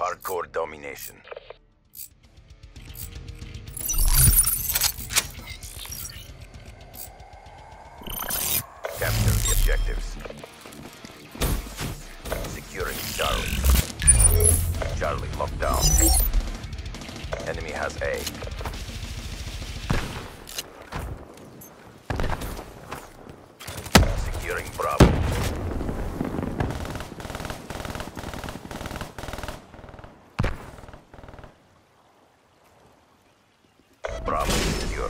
Hardcore domination. Capture the objectives. Securing Charlie. Charlie locked down. Enemy has A. Securing Bravo. Bravo secured.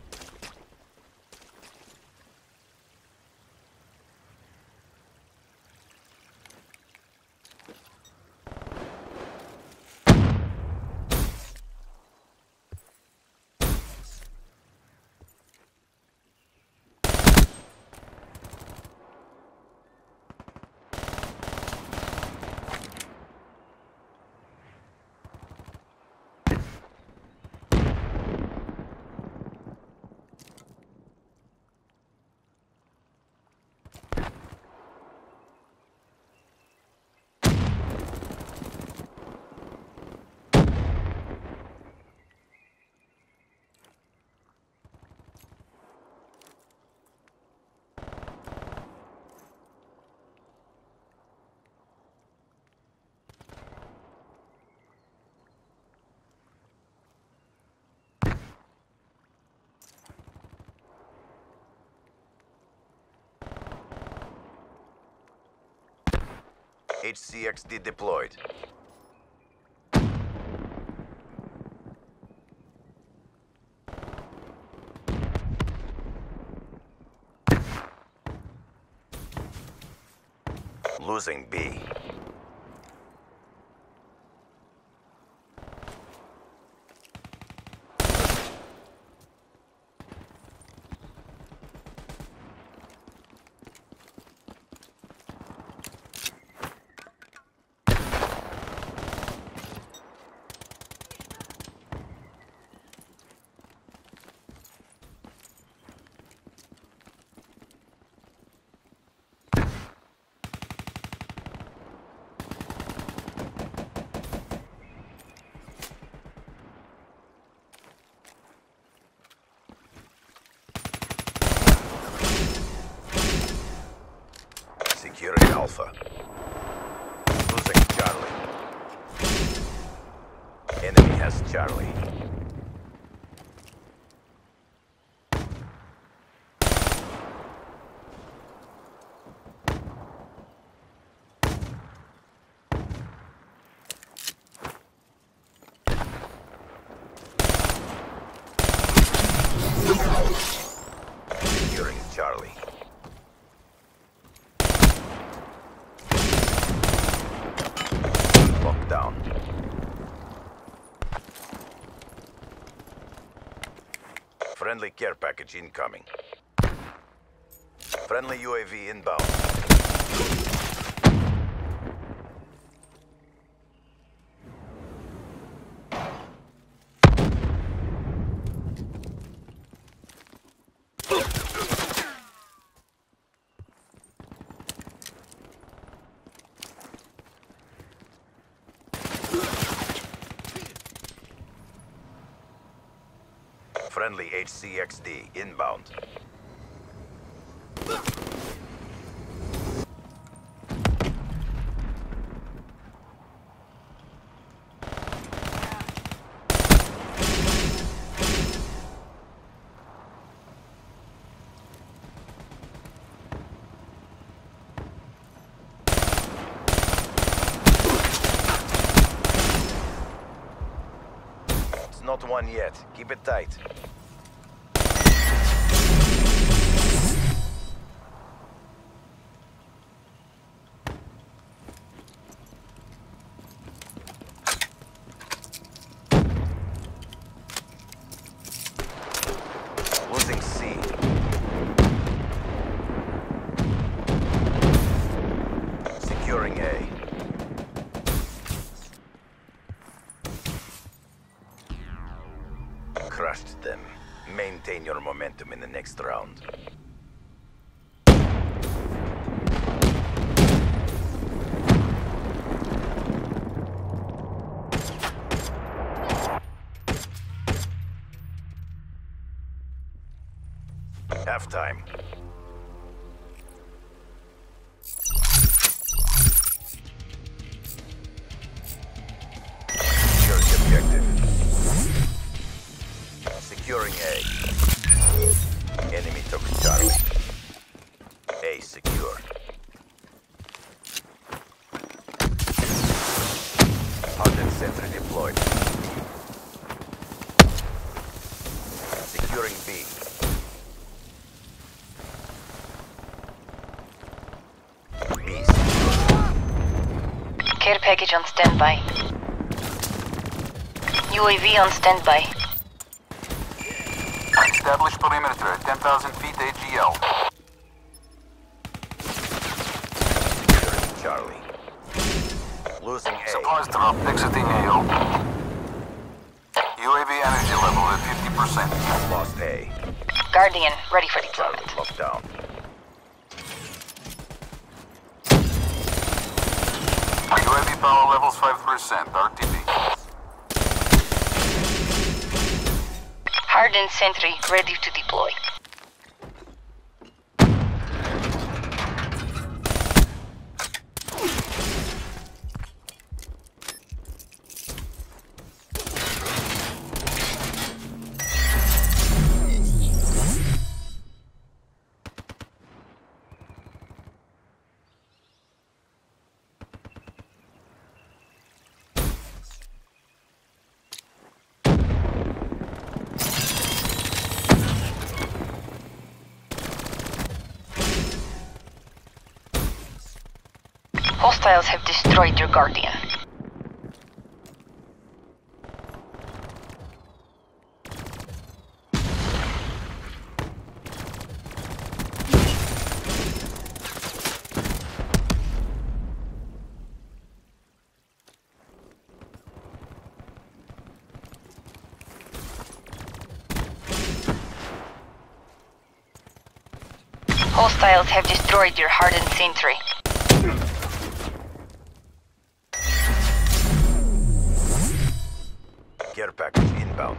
HCXD deployed. Losing B. Securing Alpha. Losing Charlie. Enemy has Charlie. Securing Charlie. Down. Friendly care package incoming. Friendly UAV inbound. Friendly HCXD inbound. It's not one yet. Keep it tight. Losing C. Securing A. Crushed them. Maintain your momentum in the next round. Halftime. Secure the objective. Securing A. Enemy took Charlie. A secure. Hardened sentry deployed. Securing B. B secure. Care package on standby. UAV on standby. Establish perimeter at 10,000 feet AGL. Securing Charlie. Losing A. Supplies drop exiting AO. UAV energy level at 50%. Lost A. Guardian, ready for Charlie deployment. locked down. UAV power levels 5%. RTB. Hardened sentry, ready to deploy. Hostiles have destroyed your Guardian. Hostiles have destroyed your hardened sentry. Care package inbound.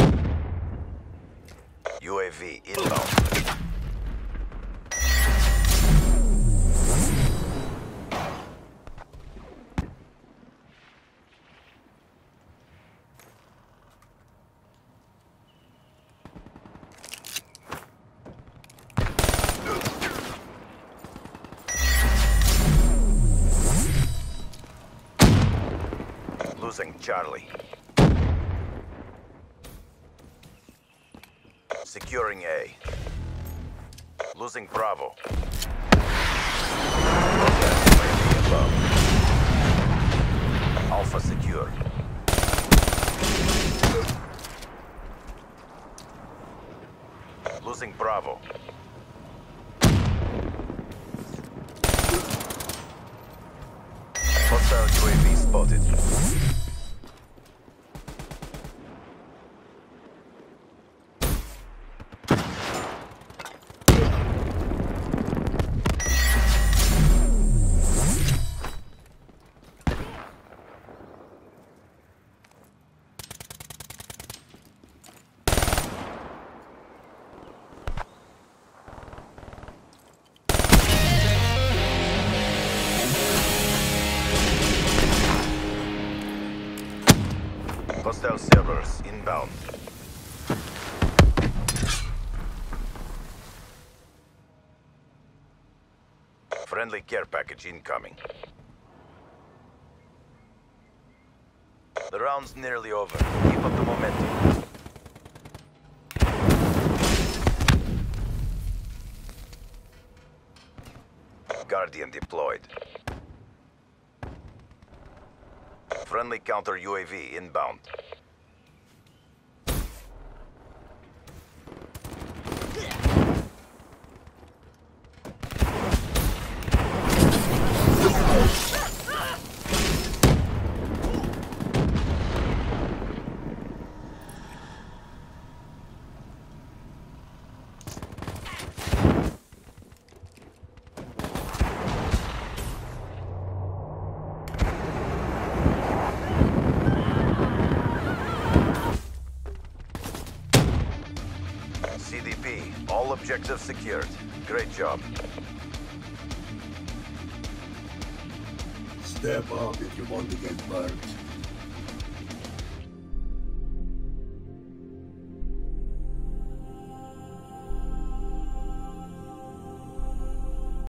UAV inbound. Losing Charlie. Securing A. Losing Bravo. Above. Alpha secure. Losing Bravo. Hostile UAV spotted. Hostile servers inbound. Friendly care package incoming. The round's nearly over. Keep up the momentum. Guardian deployed. Friendly counter UAV inbound. CDP. All objectives secured. Great job. Step up if you want to get burnt.